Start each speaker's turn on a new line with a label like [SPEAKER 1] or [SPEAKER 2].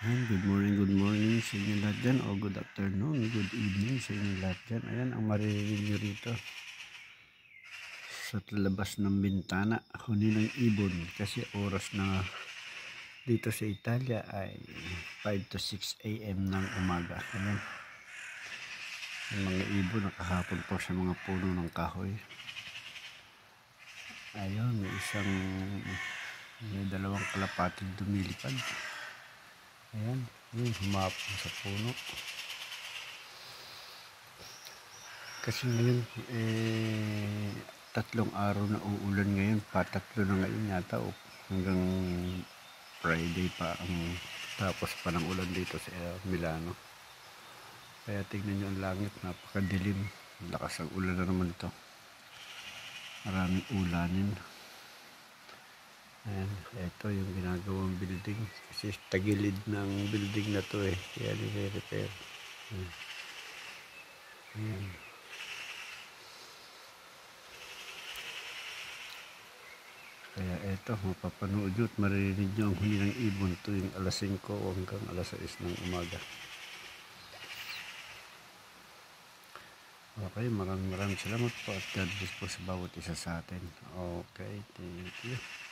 [SPEAKER 1] Ayan, good morning sa inyo lahat dyan, o good afternoon, good evening sa inyo lahat dyan. Ayan, ang maririnig nyo rito sa labas ng bintana, huni ng ibon, kasi oras na dito sa Italia ay 5 to 6 a.m. ng umaga. Ayan, yung mga ibon nakahapon po sa mga puno ng kahoy. Ayun, may dalawang kalapating dumilipad. Ayan, yung humapon sa puno. Kasi ngayon, 3 araw na uulan ngayon, patatlo na ngayon yata, o hanggang Friday pa ang tapos pa ng ulan dito sa Milano. Kaya tingnan nyo ang langit, napakadilim, lakas ang ulan na naman ito, maraming ulanin. Ayan, ito yung ginagawang building, kasi tagilid ng building na to kaya nire-repair. Ayan. Kaya eto, mapapanood nyo at maririnig nyo ang huni ng ibon tuwing alas 5 hanggang alas 6 ng umaga. Okay, maraming salamat po at God bless po sa bawat isa sa atin. Okay, thank you.